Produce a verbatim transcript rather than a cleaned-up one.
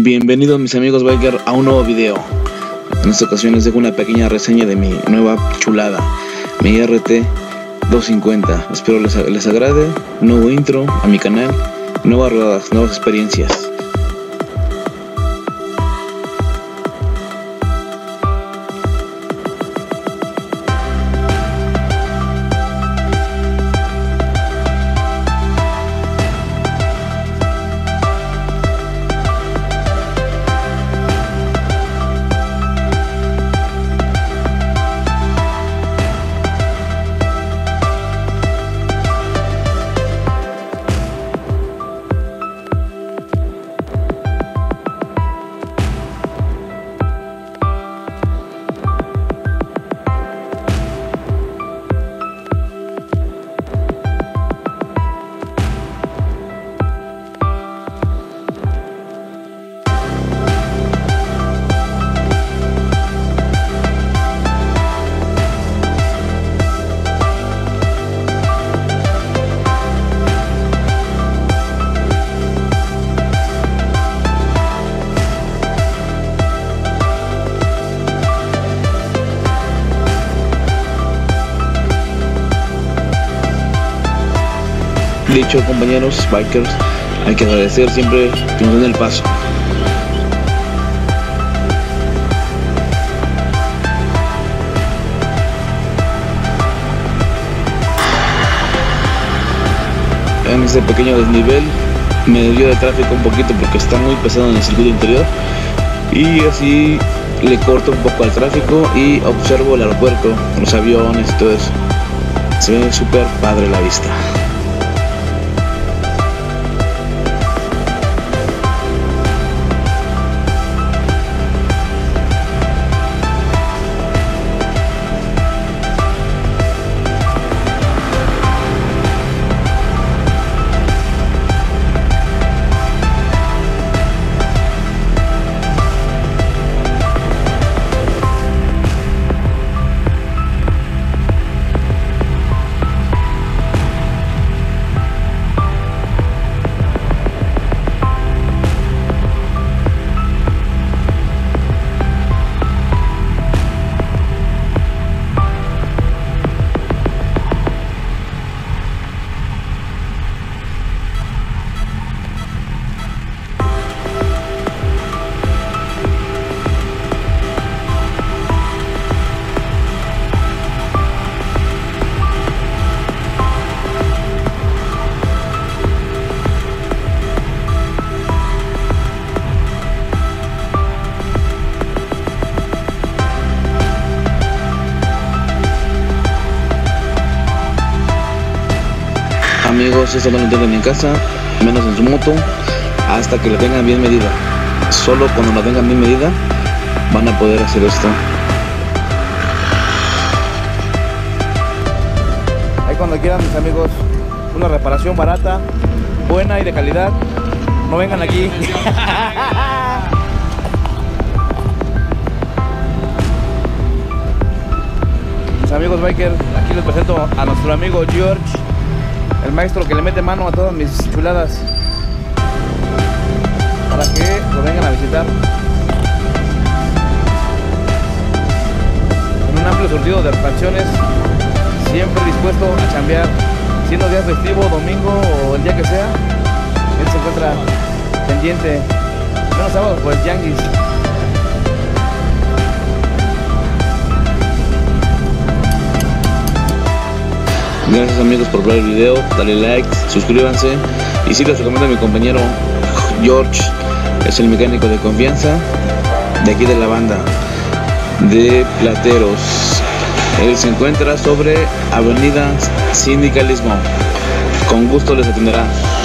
Bienvenidos mis amigos biker a un nuevo video. En esta ocasión les dejo una pequeña reseña de mi nueva chulada, mi R T doscientos cincuenta. Espero les, les agrade. Nuevo intro a mi canal, nuevas rodadas, nuevas experiencias. Dicho, compañeros bikers, hay que agradecer siempre que nos den el paso. En este pequeño desnivel me desvió de tráfico un poquito porque está muy pesado en el circuito interior, y así le corto un poco al tráfico y observo el aeropuerto, los aviones y todo eso. Se ve súper padre la vista. Amigos, esto no lo entienden en casa, menos en su moto, hasta que la tengan bien medida. Solo cuando la tengan bien medida van a poder hacer esto. Ahí cuando quieran, mis amigos, una reparación barata, buena y de calidad, no vengan aquí. Mis amigos bikers, aquí les presento a nuestro amigo George, el maestro que le mete mano a todas mis chuladas, para que lo vengan a visitar. Con un amplio surtido de refacciones, siempre dispuesto a chambear, siendo día festivo, domingo o el día que sea, él se encuentra pendiente. Menos sábados, pues yanguis. Gracias amigos por ver el video, dale like, suscríbanse y si les recomiendo a mi compañero George, es el mecánico de confianza de aquí de la banda de Plateros. Él se encuentra sobre Avenida Sindicalismo. Con gusto les atenderá.